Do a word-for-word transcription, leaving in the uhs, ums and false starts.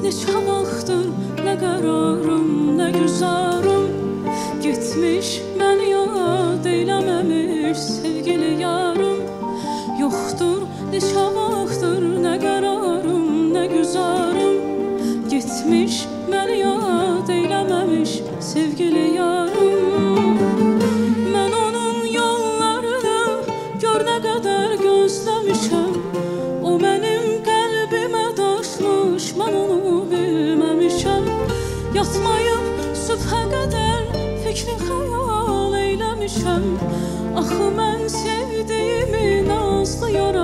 neçə vaxtdır nə qərarım, nə güzarım, getmiş məni yad eyləməmiş sevgili yarım. Yoxdur neçə vaxtdır nə qərarım, nə güzarım, getmiş məni yad eyləməmiş sevgili yarım. Mən onun yollarını gör nə qədər gözləmişəm, o mənim qəlbimə daşmış, mən onu bilməmişəm. Yatmayıb sübhə qədər fikri xəyal eyləmişəm, axı mən sevdiyimi nazlı yara